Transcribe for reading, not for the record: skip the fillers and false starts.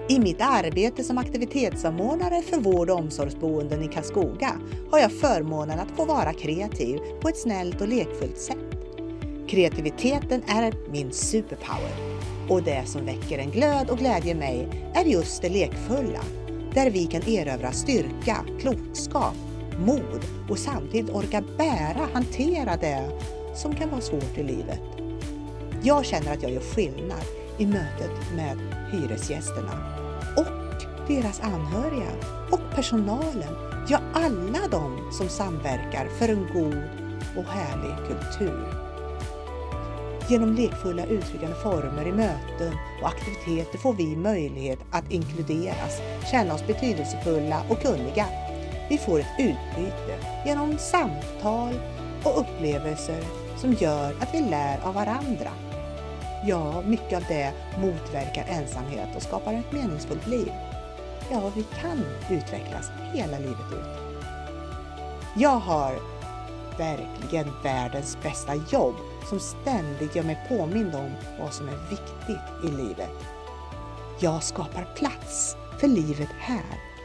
I mitt arbete som aktivitetssamordnare för vård- och omsorgsboenden i Karlskoga har jag förmånen att få vara kreativ på ett snällt och lekfullt sätt. Kreativiteten är min superpower och det som väcker en glöd och glädje i mig är just det lekfulla, där vi kan erövra styrka, klokskap, mod och samtidigt orka hantera det som kan vara svårt i livet. Jag känner att jag gör skillnad i mötet med hyresgästerna och deras anhöriga och personalen, ja alla de som samverkar för en god och härlig kultur. Genom lekfulla uttryckande former i möten och aktiviteter får vi möjlighet att inkluderas, känna oss betydelsefulla och kunniga. Vi får ett utbyte genom samtal och upplevelser som gör att vi lär av varandra. Ja, mycket av det motverkar ensamhet och skapar ett meningsfullt liv. Ja, vi kan utvecklas hela livet ut. Jag har verkligen världens bästa jobb som ständigt gör mig påmind om vad som är viktigt i livet. Jag skapar plats för livet här